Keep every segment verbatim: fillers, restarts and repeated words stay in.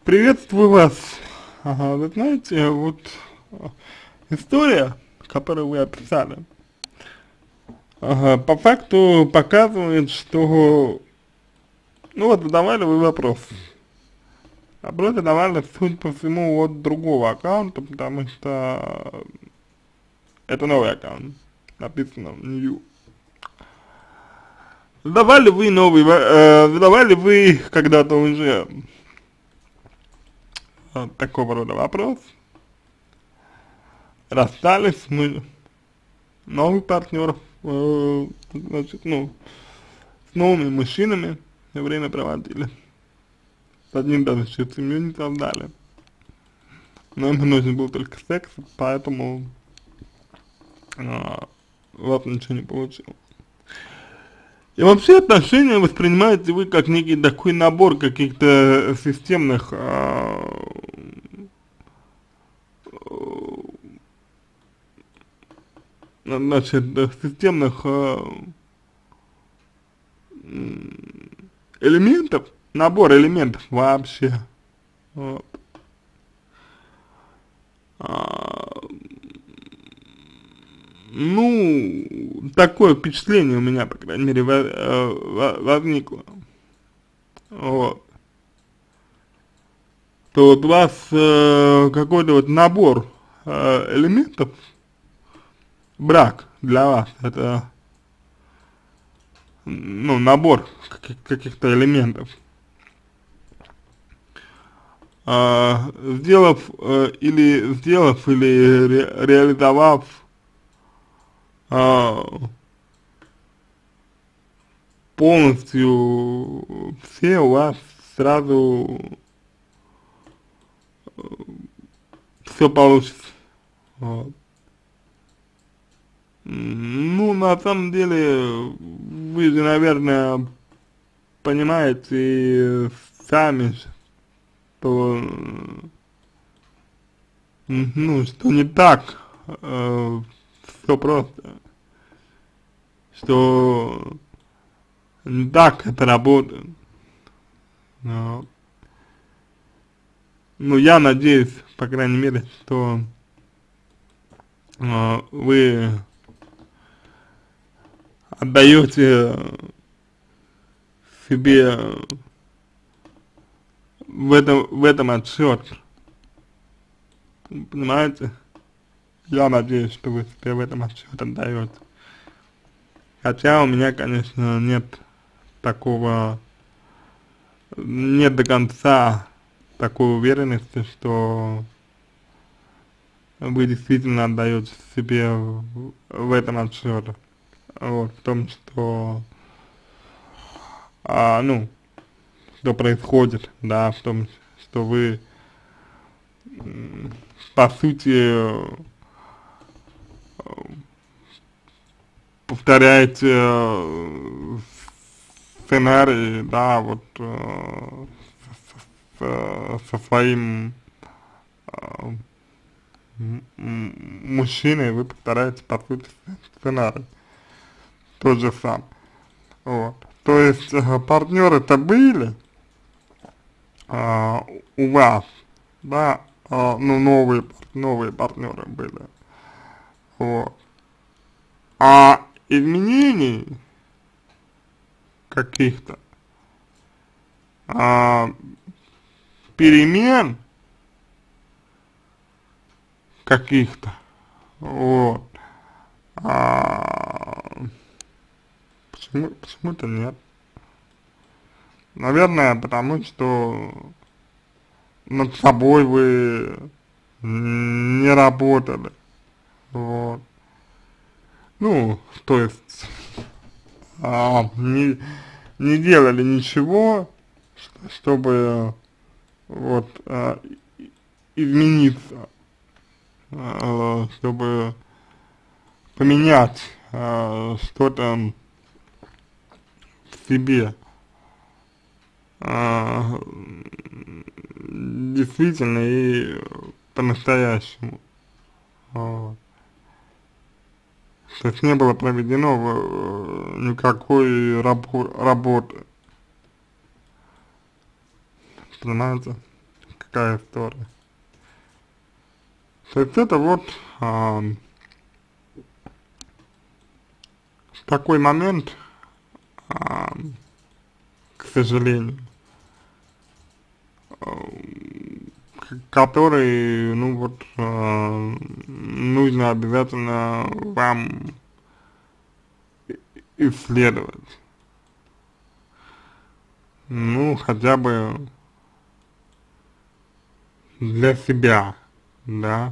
Приветствую вас. Ага, вы знаете, вот а, история, которую вы описали, ага, по факту показывает, что, ну вот задавали вы вопрос. Вопрос задавали, судя по всему, от другого аккаунта, потому что это новый аккаунт, написано в New. Задавали вы новый, во- э, задавали вы когда-то уже э, такого рода вопрос, расстались мы, новый партнер, э, значит, ну, с новыми мужчинами время проводили. С одним даже еще семью не создали. Но ему нужен был только секс, поэтому а, у вас ничего не получилось. И вообще отношения воспринимаете вы как некий такой набор каких-то системных а, значит, системных а, элементов, набор элементов вообще. Вот. А, ну, такое впечатление у меня, по крайней мере, во- э, возникло. Вот. То вот у вас э, какой-то вот набор э, элементов, брак для вас, это, ну, набор каких- каких-то элементов. А, сделав э, или сделав или ре реализовав а, полностью все, у вас сразу все получится. Вот. Ну, на самом деле, вы же, наверное, понимаете сами, что, ну, что не так э, все просто, что не так это работает. Но, ну, я надеюсь, по крайней мере, что э, вы отдаете себе в этом, в этом отчет, понимаете? Я надеюсь, что вы себе в этом отчет отдаете. Хотя у меня, конечно, нет такого, нет до конца такой уверенности, что вы действительно отдаете себе в, в этом отчет. Вот, в том, что, а, ну, что происходит, да, в том, что вы, м, по сути, повторяете э, сценарий, да, вот э, с- со своим э, м- м- мужчиной, вы повторяете, по сути, сценарий, тот же сам, вот. То есть э, партнеры-то были э, у вас, да, э, ну, новые, новые партнеры были, вот. А изменений каких-то, а, перемен каких-то, вот, а, почему, почему-то нет. Наверное, потому что над собой вы не работали, вот. Ну, то есть, а, не, не делали ничего, что- чтобы вот а, и- измениться, а, чтобы поменять а, что-то в себе. А, действительно и по-настоящему. Вот. То есть не было проведено э, никакой рабо работы, понимаете? какая история. То есть это вот а, такой момент, а, к сожалению, к- который, ну вот, а, нужно обязательно вам исследовать. Ну, хотя бы для себя, да,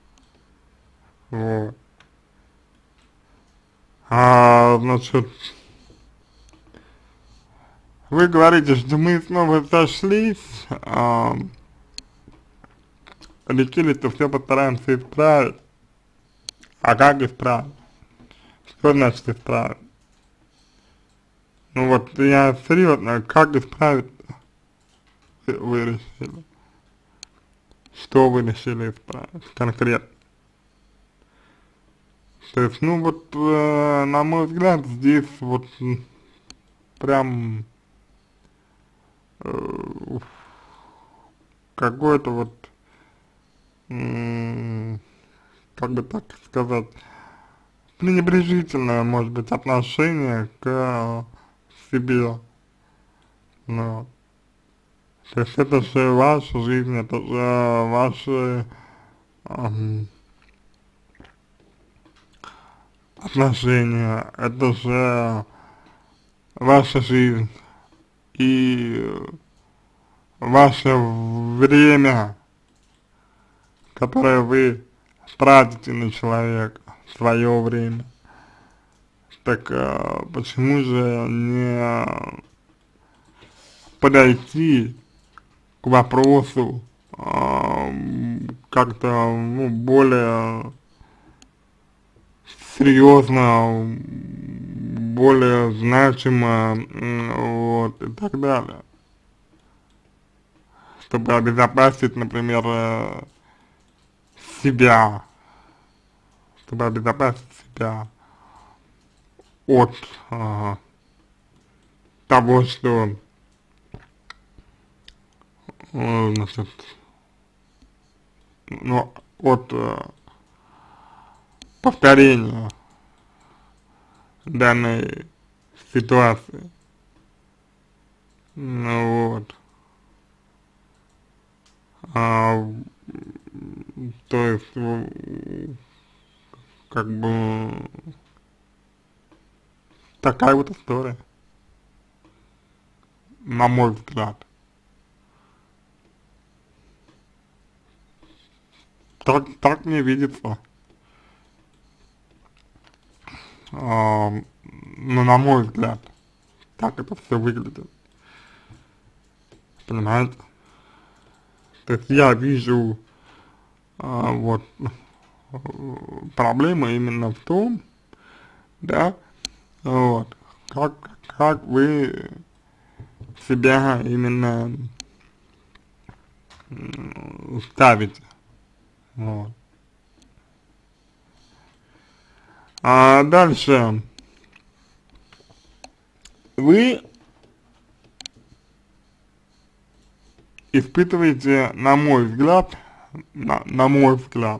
вот. А, значит, вы говорите, что мы снова сошлись, а, решили, что все постараемся исправить. А как исправить? Что значит исправить? Ну вот я серьезно, как исправить вы решили? Что вы решили исправить конкретно? То есть, ну вот, э, на мой взгляд, здесь вот м, прям э, какое-то вот, м, как бы так сказать, пренебрежительное, может быть, отношение к себе. Ну, то есть это же ваша жизнь, это же ваши ам, отношения, это же ваша жизнь и ваше время, которое вы тратите на человека, свое время. Так а, почему же не подойти к вопросу а, как-то ну, более серьезно, более значимо, м, вот, и так далее, чтобы обезопасить, например, э, себя, чтобы обезопасить себя от а, того, что, э, значит, ну, от э, повторения данной ситуации. Ну вот. А, то есть, в- как бы, такая вот история, на мой взгляд. Так, так мне видится, а, ну, на мой взгляд, так это все выглядит, понимаете? То есть я вижу, а, вот, э, проблема именно в том, да, вот, как, как вы себя именно м, ставите, вот. А дальше, вы испытываете, на мой взгляд, на, на мой взгляд,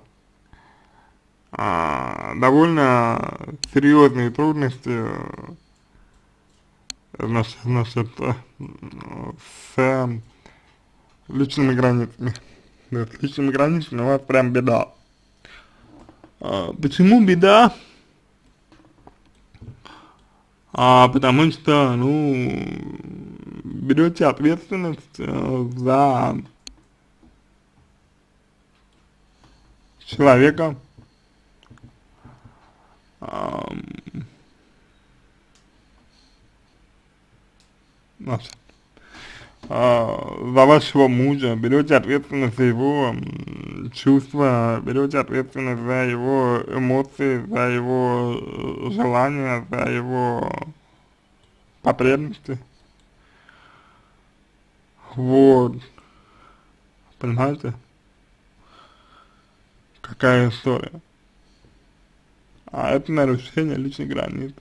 а, довольно серьезные трудности, э, значит, значит, э, с личными границами. Да, с личными границами у вас прям беда. А, почему беда? А, потому что, ну, берете ответственность э, за человека, а, значит, а, за вашего мужа, берете ответственность за его м, чувства, берете ответственность за его эмоции, за его э, желания, за его потребности. Вот, понимаете, какая история. А это нарушение личных границ.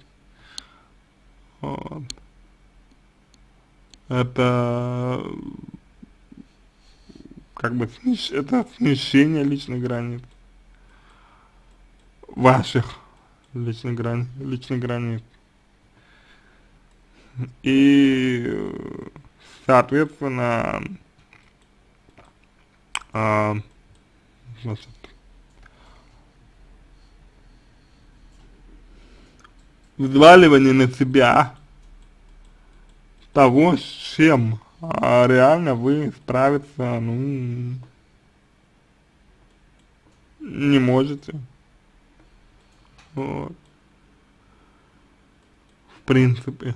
Вот. Это как бы смещ, это смещение личных границ, ваших личных грани, личных границ. И, соответственно, а, значит, взваливание на себя того, с чем а, реально вы справиться, ну, не можете. Вот. В принципе.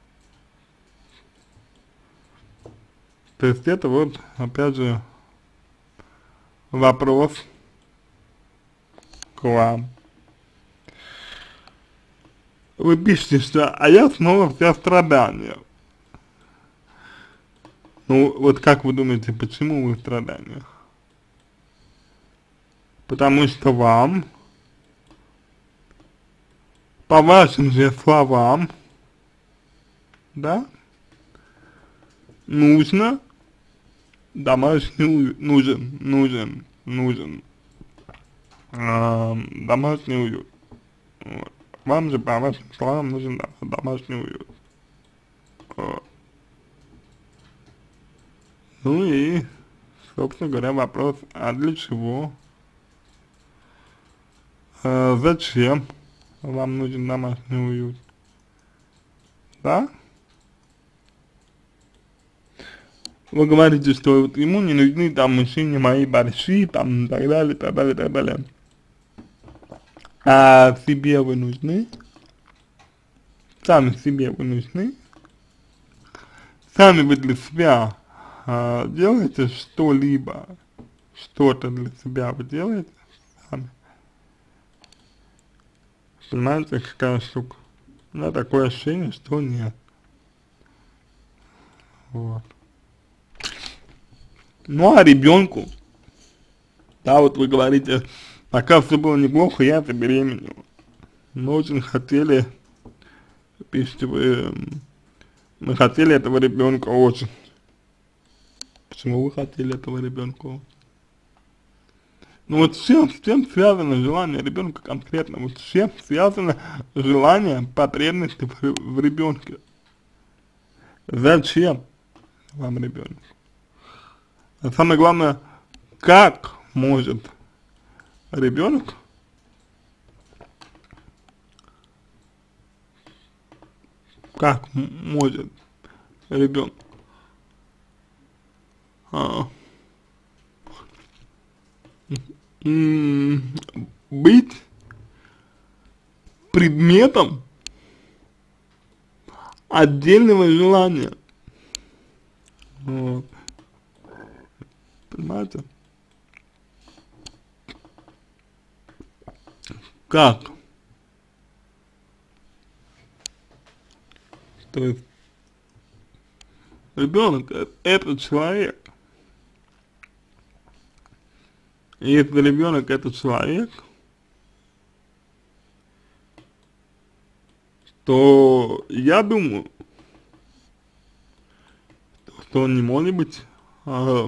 То есть это вот, опять же, вопрос к вам. Вы пишете, что а я снова вся страдания. Ну, вот как вы думаете, почему вы в страданиях? Потому что вам, по вашим же словам, да, нужно домашний уют, нужен, нужен, нужен э, домашний уют. Вот. Вам же, по вашим словам, нужен да, домашний уют. Вот. Ну и, собственно говоря, вопрос, а для чего? Э, зачем вам нужен домашний уют? Да? Вы говорите, что вот ему не нужны там мужчине мои борщи, там, и так далее, и так далее, и так далее. А себе вы нужны? Сами себе вы нужны? Сами вы для себя а, делаете что-либо, что-то для себя вы делаете сами? Понимаете, какая штука? У меня такое ощущение, что нет. Вот. Ну а ребенку, да, вот вы говорите, пока все было неплохо, я забеременела. Мы очень хотели, пишите вы, мы хотели этого ребенка очень. Почему вы хотели этого ребенка? Ну вот с чем, с чем связано желание ребенка конкретно? Вот с чем связано желание, потребности в, в ребенке? Зачем вам ребенок? А самое главное, как может ребенок как может ребенок а, быть предметом отдельного желания? Вот. Понимаете? Как? То есть ребенок это человек. И если ребенок это человек, то я думаю, что он не может быть э,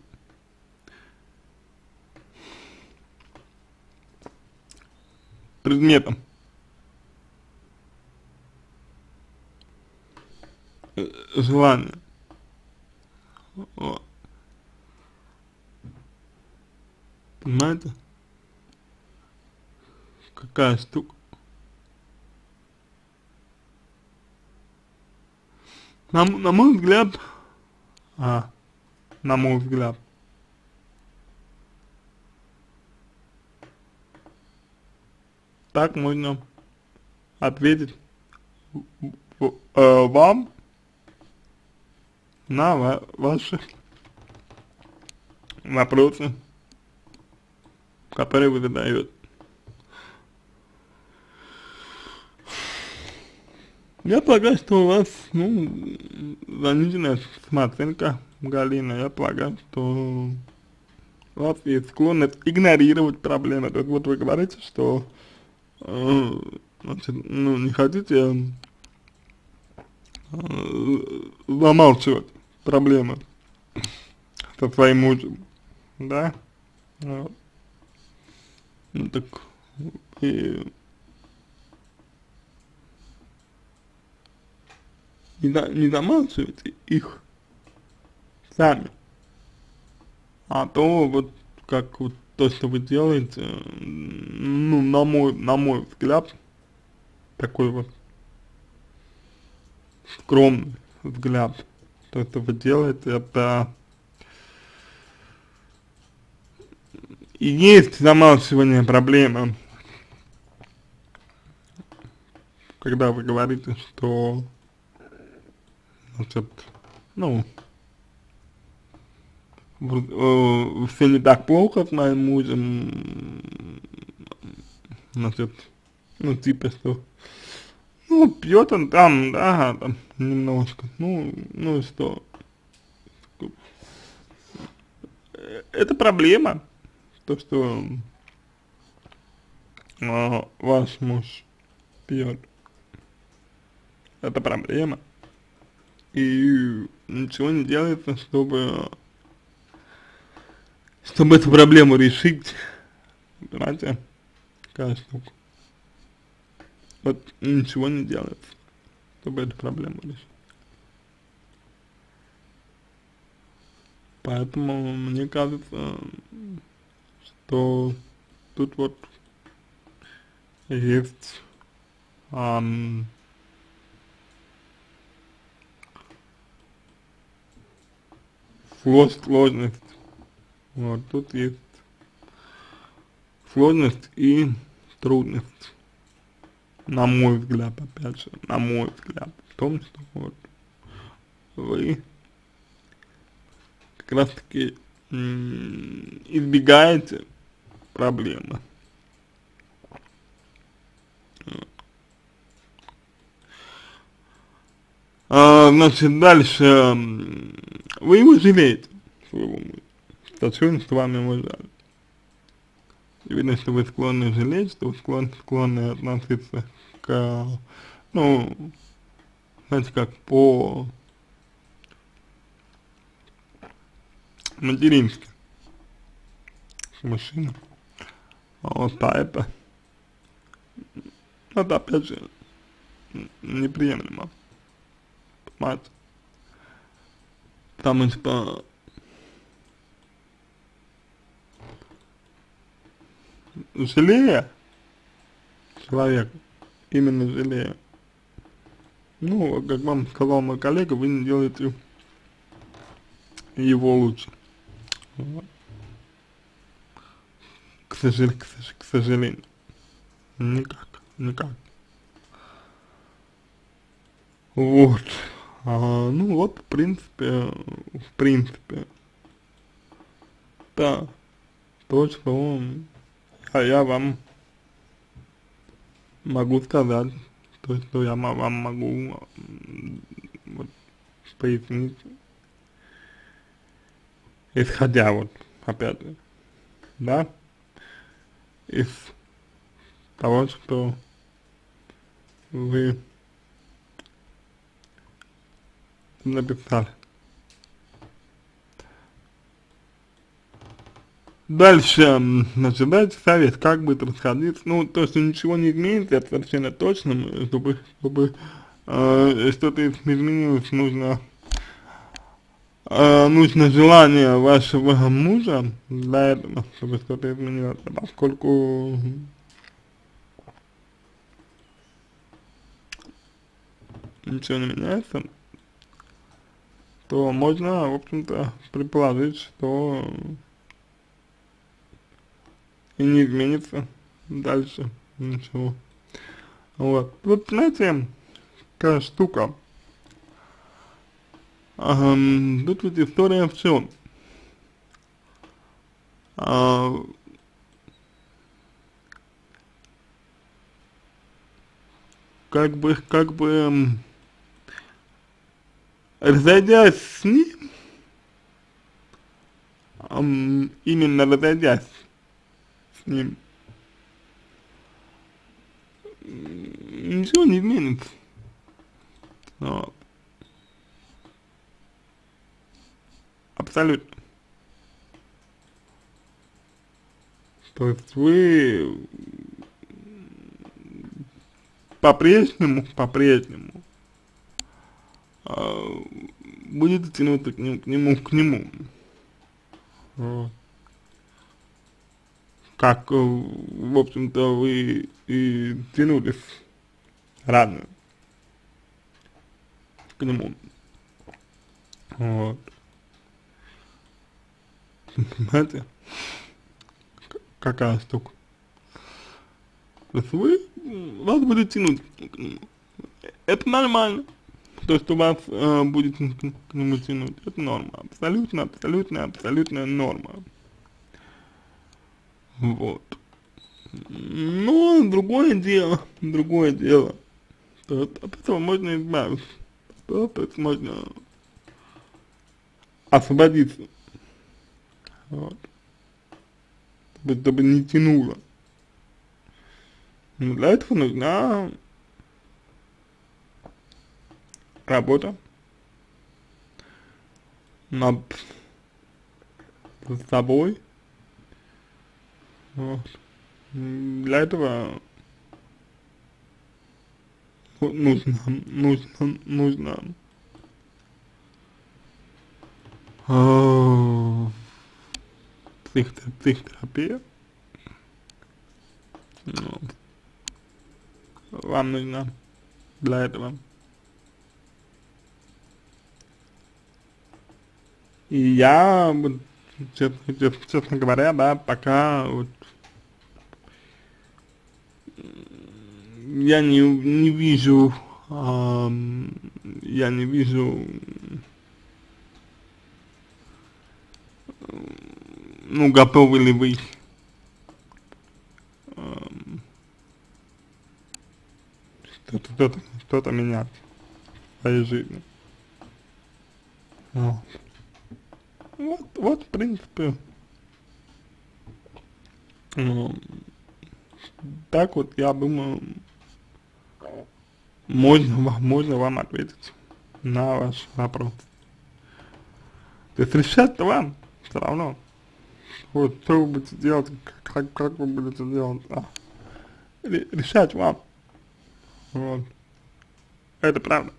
предметом желания. Вот. Понимаете? Какая штука. На, на мой взгляд, а, на мой взгляд, так можно ответить в, э, вам на ва ваши вопросы, которые вы задаете. Я полагаю, что у вас, ну, заниженная самооценка, Галина. Я полагаю, что у вас есть склонность игнорировать проблемы. То есть вот вы говорите, что э, значит, ну, не хотите э, замалчивать проблемы со своим мужем. да, вот. Ну так, и не, за- не замалчивайте их сами, а то вот как вот то, что вы делаете, м, ну, на мой, на мой взгляд, такой вот скромный взгляд, то, что вы делаете, это и есть замалчивание проблемы, когда вы говорите, что, значит, ну, все не так плохо с моим мужем, значит, ну, типа, что, ну, пьет он там, да, там, немножко, ну, ну и что, Э, это проблема, то, что а, ваш муж пьет, это проблема, и ничего не делается, чтобы, чтобы эту проблему решить, понимаете, какая штука, вот ничего не делается, чтобы эту проблему решить. Поэтому мне кажется, что тут вот есть ам, слож- сложность. Вот тут есть сложность и трудность, на мой взгляд, опять же, на мой взгляд, в том, что вот вы как раз таки м, избегаете проблемы. А, значит, дальше, м, вы его жалеете, своего мужа, достойно с вами его жаль. И видно, что вы склонны жалеть, что вы склонны, склонны относиться к, ну, знаете, как по матерински к мужчинам. Вот, а это, это опять же неприемлемо, понимаете? Потому что жалея человека, именно жалея, ну, как вам сказал мой коллега, вы не делаете его лучше. Вот. К, сожал, к, сож- к сожалению. Никак, никак. Вот. А, ну вот, в принципе, в принципе, да, то, что а я вам могу сказать, то, что я мо- вам могу м, вот, пояснить, исходя вот, опять же, да, из того, что вы написали. Дальше, м, значит, дайте совет, как будет расходиться. Ну, то, что ничего не изменится, это совершенно точно, м, чтобы, чтобы э, что-то изменилось, нужно, э, нужно желание вашего мужа для этого, чтобы что-то изменилось, а поскольку ничего не меняется, то можно, в общем-то, предположить, что и не изменится дальше ничего. Вот. Вот, знаете, какая штука. Ам, тут вот история в чем? А, как бы, как бы, м, разойдясь с ним, ам, именно разойдясь с ним, м, ничего не изменится. Вот. Абсолютно. То есть вы по-прежнему, по-прежнему э, будете тянуться к нему, к нему, к нему. Вот. Как, э, в общем-то, вы и тянулись ранее к нему. Вот. Понимаете, какая штука? То есть вы, вас будет тянуть к нему. Это нормально. То, что вас э, будет к нему тянуть, это норма. Абсолютно, абсолютно, абсолютная норма. Вот. Но другое дело, другое дело. То есть от этого можно избавиться. То есть можно освободиться. Вот. Чтобы, чтобы не тянуло. Но для этого нужна работа над собой. Вот. Для этого нужно, нужно, нужно э, психотер, психотерапия. Вот. Вам нужна для этого. И я, вот, честно, честно, честно говоря, да, пока вот я не, не вижу, эм, я не вижу, ну, готовы ли вы эм, что-то, что-то, что-то менять в своей жизни. Вот. Вот, вот, в принципе, ну, так вот, я думаю, можно, можно вам ответить на ваш вопрос. То есть решать-то вам все равно. Вот, что вы будете делать, как, как вы будете делать, да. Решать вам. Вот. Это правда.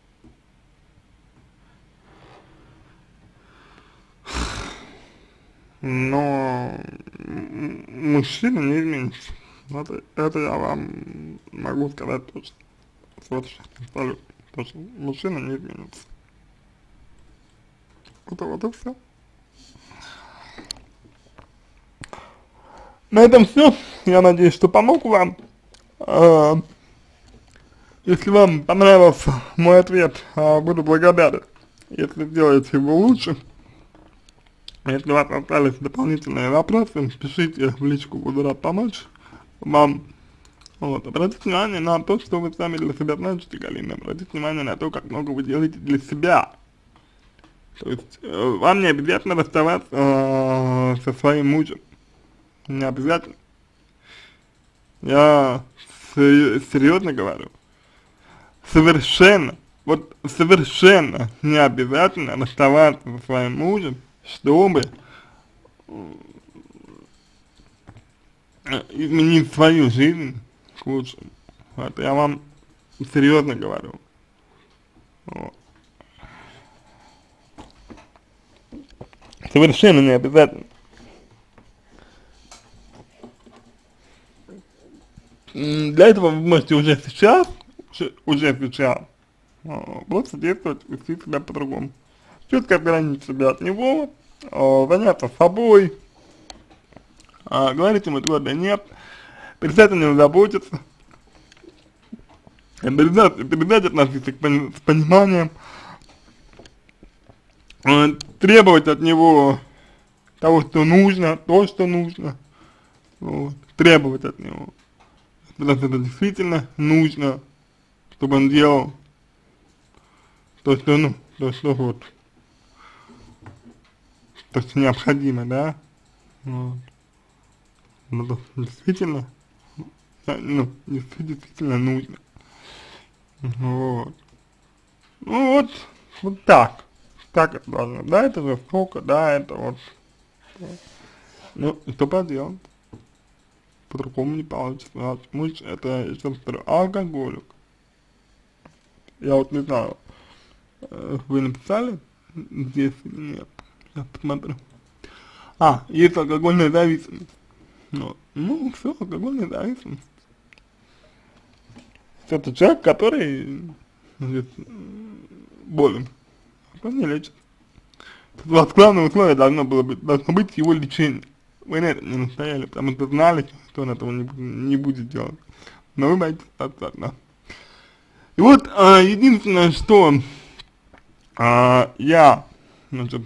Но мужчина не изменится. Это, это я вам могу сказать точно. Точно, абсолютно точно. Мужчина не изменится. Вот, вот и все. На этом все. Я надеюсь, что помог вам. А, если вам понравился мой ответ, а, буду благодарен, если сделаете его лучше. Если у вас остались дополнительные вопросы, пишите в личку, буду рад помочь вам. Вот, обратите внимание на то, что вы сами для себя значите, Галина. Обратите внимание на то, как много вы делаете для себя. То есть, э, вам не обязательно расставаться э, со своим мужем. Не обязательно. Я серьезно говорю. Совершенно, вот совершенно не обязательно расставаться со своим мужем, чтобы изменить свою жизнь к лучшему. Вот, я вам серьезно говорю. Вот. Совершенно не обязательно. Для этого вы можете уже сейчас, уже, уже сейчас, просто действовать, вести себя по-другому. Четко отграничить себя от него, заняться собой, а, говорить ему твердо нет, перестать о нем заботиться, перестать, перестать относиться к, с пониманием, э, требовать от него того, что нужно, то, что нужно, вот, требовать от него, потому что это действительно нужно, чтобы он делал то, что, ну, то, что вот, то, что необходимо, да, вот. Ну, действительно, ну, действительно нужно. Вот. Ну вот, вот так. Так это должно. Да, это жестоко, да, это вот. Ну, что поделать. по-другому не получится. Ваш муж это, еще раз повторю, алкоголик. Я вот не знаю, э, вы написали здесь или нет. Сейчас посмотрю. А, есть алкогольная зависимость. Ну, ну все, алкогольная зависимость. Это человек, который значит, болен, он не лечит. У вас главное условие должно было быть, должно быть его лечение. Вы на этом не настояли, потому что знали, что он этого не, не будет делать. Но вы боитесь остаться. И вот а, единственное, что а, я, значит,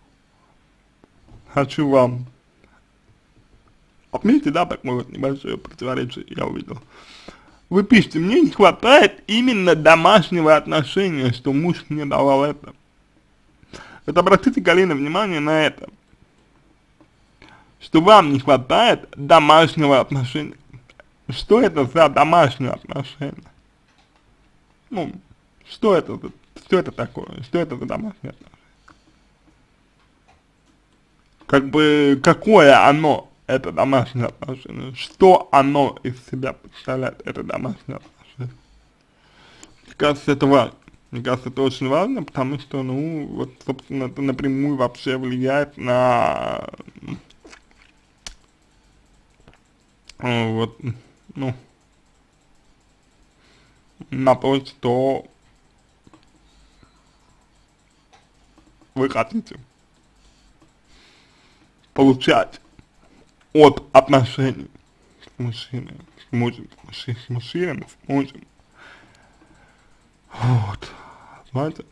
хочу вам отметить, да, такое вот небольшое противоречие я увидел. Вы пишете, мне не хватает именно домашнего отношения, что муж мне давал это. Вот обратите, Галина, внимание на это, что вам не хватает домашнего отношения. Что это за домашнее отношение? Ну, что это, что это такое? Что это за домашнее отношение? Как бы, какое оно, это домашнее отношение? Что оно из себя представляет, это домашнее отношение? Мне кажется, это важно. Мне кажется, это очень важно, потому что, ну, вот, собственно, это напрямую вообще влияет на, вот, ну, на то, что вы хотите получать от отношений с мужчиной, с мужем, с мужчиной, с мужем. Вот, знаете.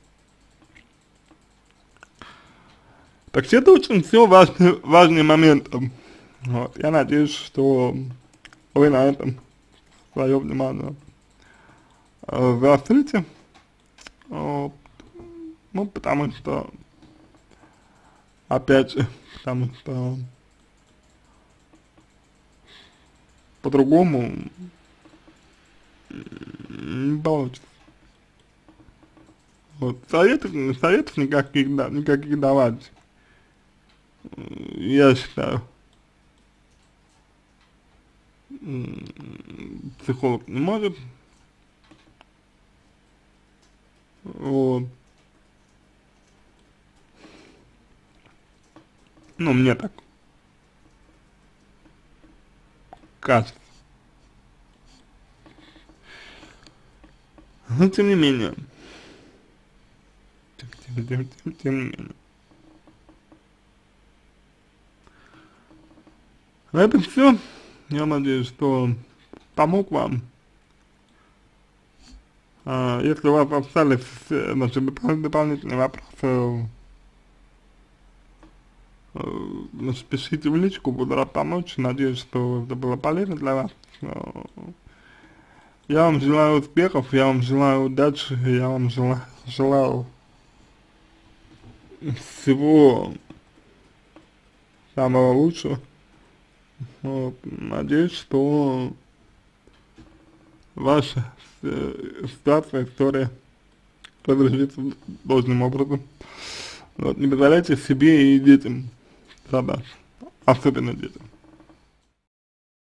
Так что это очень все важные, важные моменты. Вот, я надеюсь, что вы на этом свое внимание э, заострите. Вот, ну, потому что, опять же, потому что по-другому не получится. Вот, советов, советов никаких, да, никаких давать, я считаю, психолог не может. Вот. Ну, мне так кажется. Но тем не менее, тем, тем, тем, тем, тем не менее. На этом все. Я надеюсь, что помог вам. А, если у вас остались значит, дополнительные вопросы, значит, пишите в личку, буду рад помочь. Надеюсь, что это было полезно для вас. Я вам желаю успехов, я вам желаю удачи, я вам желаю, желаю всего самого лучшего. Вот, надеюсь, что ваша э, ситуация, история разрешится должным образом. Вот, не позволяйте себе и детям страдать, особенно детям.